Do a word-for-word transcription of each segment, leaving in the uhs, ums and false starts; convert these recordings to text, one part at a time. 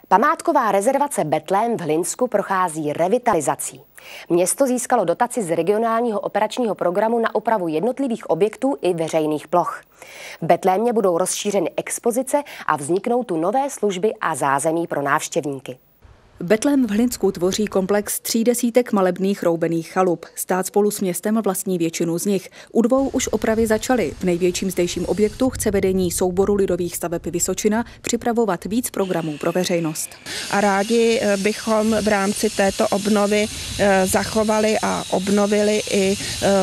Památková rezervace Betlém v Hlinsku prochází revitalizací. Město získalo dotaci z regionálního operačního programu na opravu jednotlivých objektů i veřejných ploch. V Betlémě budou rozšířeny expozice a vzniknou tu nové služby a zázemí pro návštěvníky. Betlém v Hlinsku tvoří komplex tří desítek malebných roubených chalup. Stát spolu s městem vlastní většinu z nich. U dvou už opravy začaly. V největším zdejším objektu chce vedení souboru lidových staveb Vysočina připravovat víc programů pro veřejnost. A rádi bychom v rámci této obnovy zachovali a obnovili i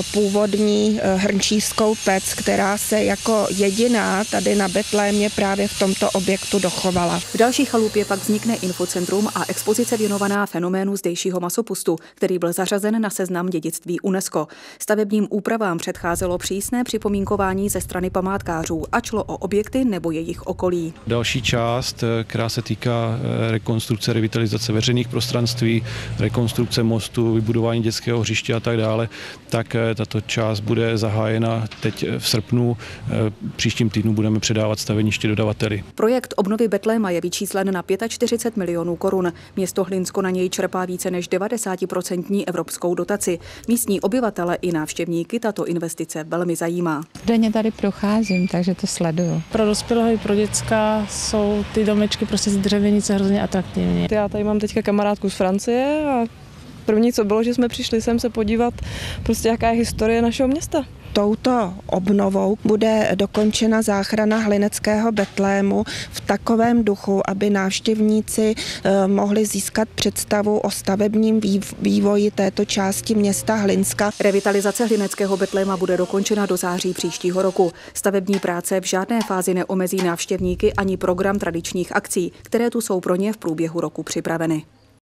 původní hrnčířskou pec, která se jako jediná tady na Betlémě právě v tomto objektu dochovala. V další chalupě pak vznikne infocentrum a expozice věnovaná fenoménu zdejšího masopustu, který byl zařazen na seznam dědictví UNESCO. Stavebním úpravám předcházelo přísné připomínkování ze strany památkářů, ať šlo o objekty nebo jejich okolí. Další část, která se týká rekonstrukce, revitalizace veřejných prostranství, rekonstrukce mostu, vybudování dětského hřiště a tak dále, tak tato část bude zahájena teď v srpnu. Příštím týdnu budeme předávat staveniště dodavateli. Projekt obnovy Betléma je vyčíslen na čtyřicet pět milionů korun. Město Hlinsko na něj čerpá více než devadesát procent evropskou dotaci. Místní obyvatele i návštěvníky tato investice velmi zajímá. Denně tady procházím, takže to sleduju. Pro dospělého i pro děcka jsou ty domečky prostě z dřevěnice hrozně atraktivní. Já tady mám teďka kamarádku z Francie a první, co bylo, že jsme přišli sem se podívat, prostě jaká je historie našeho města. Touto obnovou bude dokončena záchrana hlineckého Betlému v takovém duchu, aby návštěvníci mohli získat představu o stavebním vývoji této části města Hlinska. Revitalizace hlineckého Betléma bude dokončena do září příštího roku. Stavební práce v žádné fázi neomezí návštěvníky ani program tradičních akcí, které tu jsou pro ně v průběhu roku připraveny.